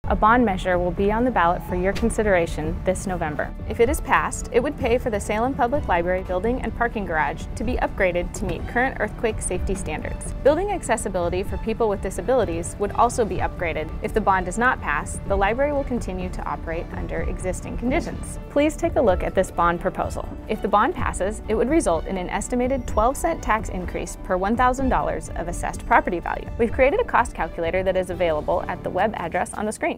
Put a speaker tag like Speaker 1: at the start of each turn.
Speaker 1: A bond measure will be on the ballot for your consideration this November. If it is passed, it would pay for the Salem Public Library building and parking garage to be upgraded to meet current earthquake safety standards. Building accessibility for people with disabilities would also be upgraded. If the bond does not pass, the library will continue to operate under existing conditions. Please take a look at this bond proposal. If the bond passes, it would result in an estimated 12-cent tax increase per $1,000 of assessed property value. We've created a cost calculator that is available at the web address on the screen.